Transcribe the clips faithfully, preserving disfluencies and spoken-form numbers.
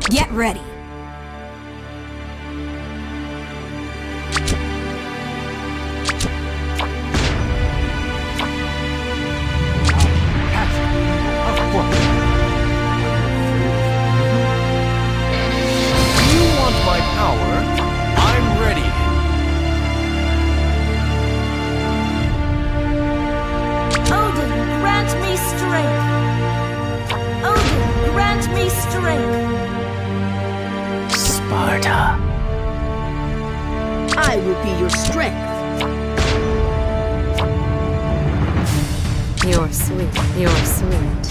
Get ready. I will be your strength. You're sweet. You're sweet.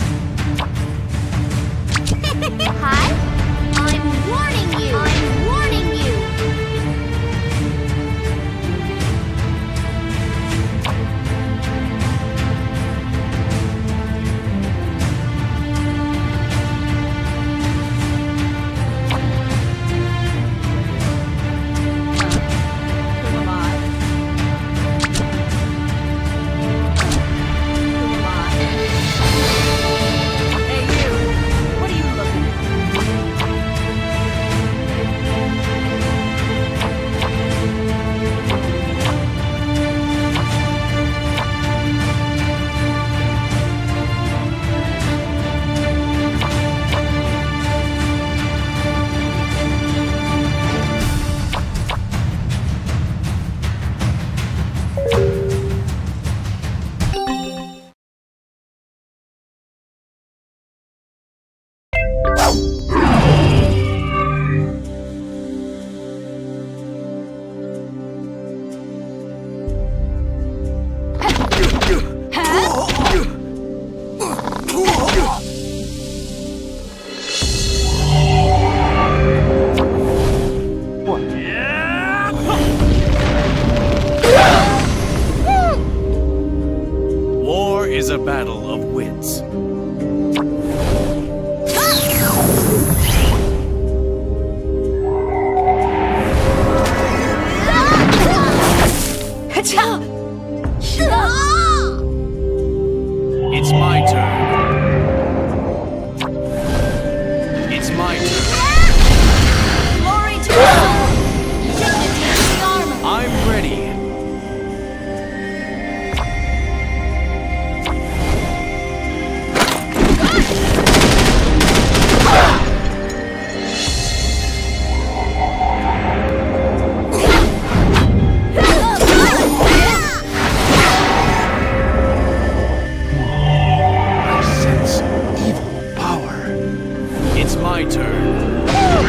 Hi? I'm warning you! I'm warning you! War is a battle of wits. It's my turn. It's my turn. Glory to God! Dignity to the armor! I'm ready. My turn.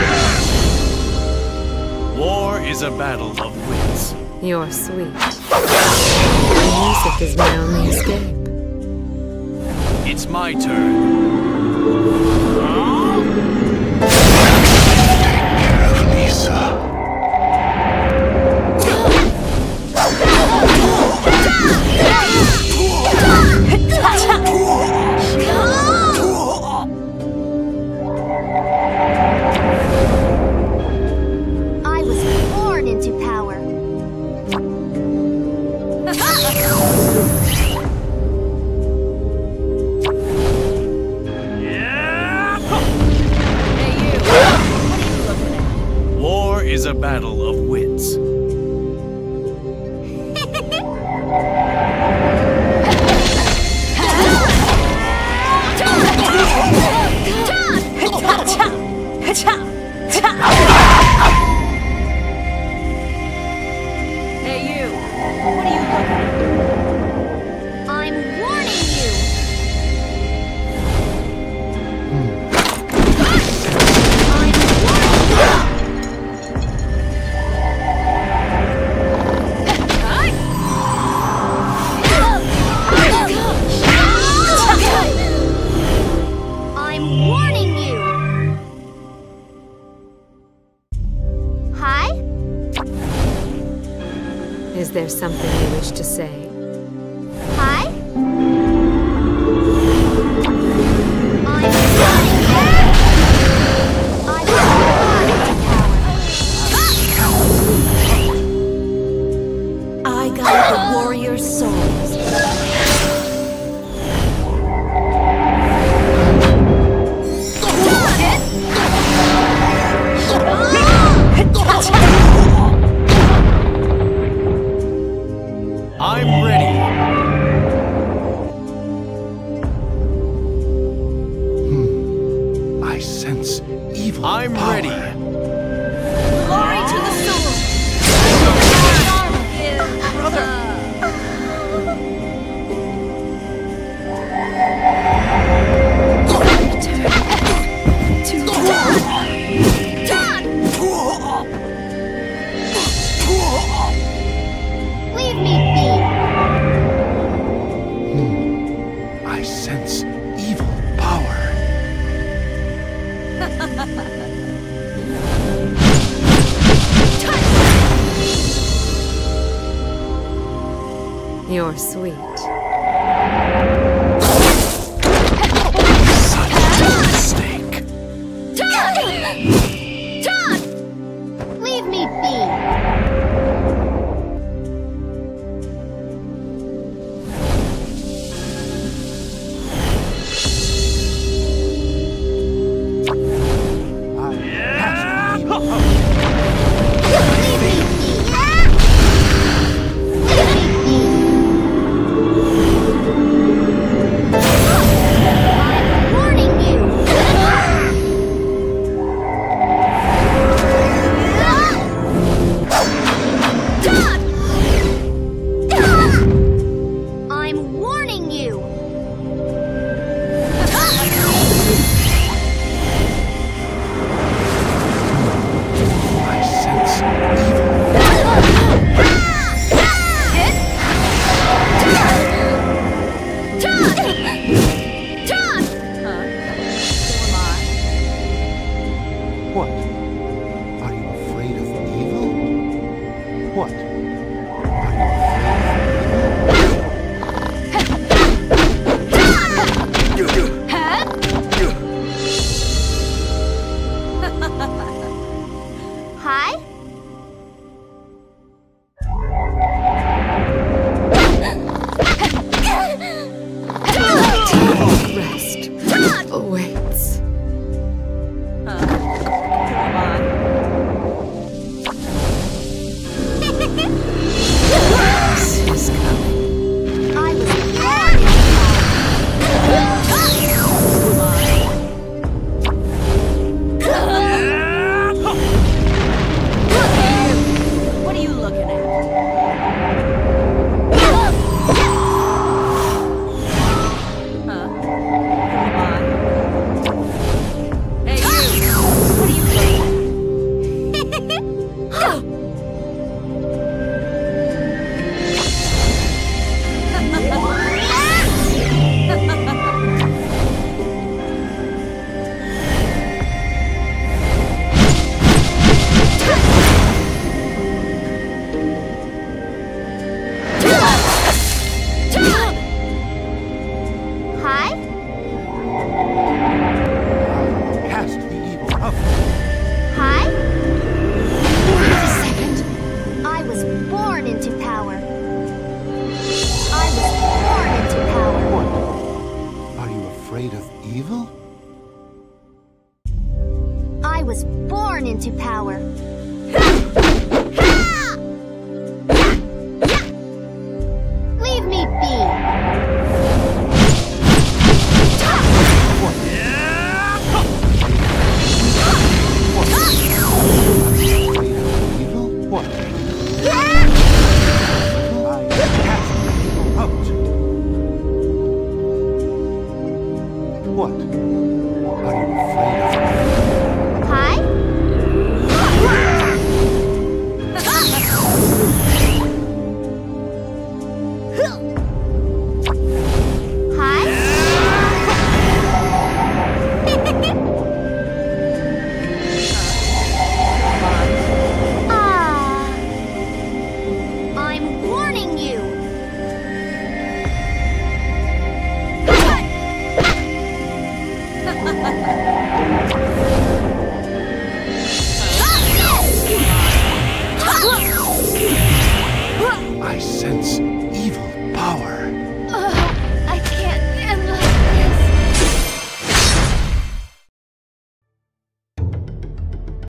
War is a battle of wits. You're sweet. The music is my only escape. It's my turn. Take care of Lisa. War is a battle of wits. Hey you, what are you looking at? I'm warning you! I'm warning you! Hi? Is there something you wish to say? Hi? I'm warning you! I will rise to power. I got the warrior's souls. You're sweet. Such a mistake. Todd! Todd! Leave me be. What? Are you afraid of evil? What? Are you Hi? Rest awaits. She's coming. I was What are you looking at? Huh? Come on. Hey, you! What are you looking at? Hi? cast the evil out? Hi? Wait a second. I was born into power. I was born into power. What? Are you afraid of evil? I was born into power. Leave me be. What? What? Are you afraid of evil? What? I cast the evil out. What? Are you afraid of Hi? Hi? Ah. I'm warning you. I sense evil power.